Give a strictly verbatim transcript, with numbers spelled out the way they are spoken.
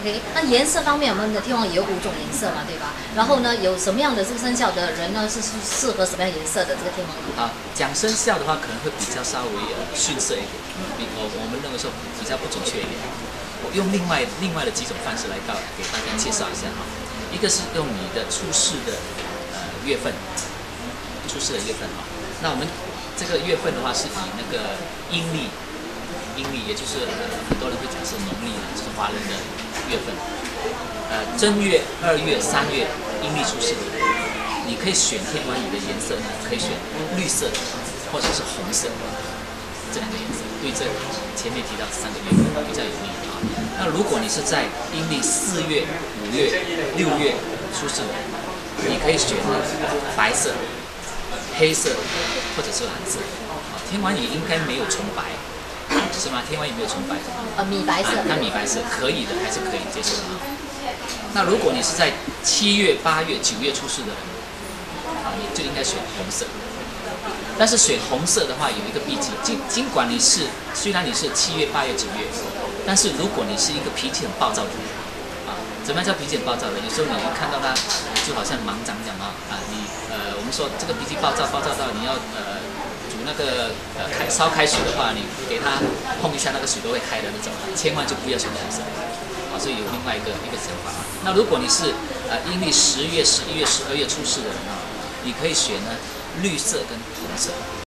OK， 那颜色方面，我们的天王也有五种颜色嘛，对吧？然后呢，有什么样的这个生肖的人呢，是是适合什么样颜色的这个天王椅？ 啊，讲生肖的话，可能会比较稍微呃逊色一点，比我我们认为说比较不准确一点。我用另外另外的几种方式来告给大家介绍一下哈。一个是用你的出世的呃月份，出世的月份哈。那我们这个月份的话，是以那个阴历。阴历，也就是呃很多人会讲是农历，就是华人的月份。呃，正月、二月、三月阴历出世的人，你可以选天王椅的颜色呢，可以选绿色或者是红色这两个颜色，对这前面提到三个月份比较有利啊。那如果你是在阴历四月、五月、六月出世的人，你可以选呢白色、黑色或者是蓝色。啊，天王椅应该没有纯白。是吗？天王也没有纯白的， 呃，米白色。 那、啊、米白色可以的，还是可以接受的啊。那如果你是在七月、八月、九月出世的人，啊，你就应该选红色。但是选红色的话，有一个避忌，尽尽管你是虽然你是七月、八月、九月，但是如果你是一个脾气很暴躁的人，啊，怎么样叫脾气很暴躁的？有时候你一看到他，就好像盲长这样啊，啊，你呃，我们说这个脾气暴躁，暴躁到你要呃。那个呃开烧开水的话，你给它碰一下，那个水都会开的那种，千万就不要选红色啊。所以有另外一个一个想法啊。那如果你是呃阴历十月、十一月、十二月出世的人啊，你可以选呢绿色跟红色。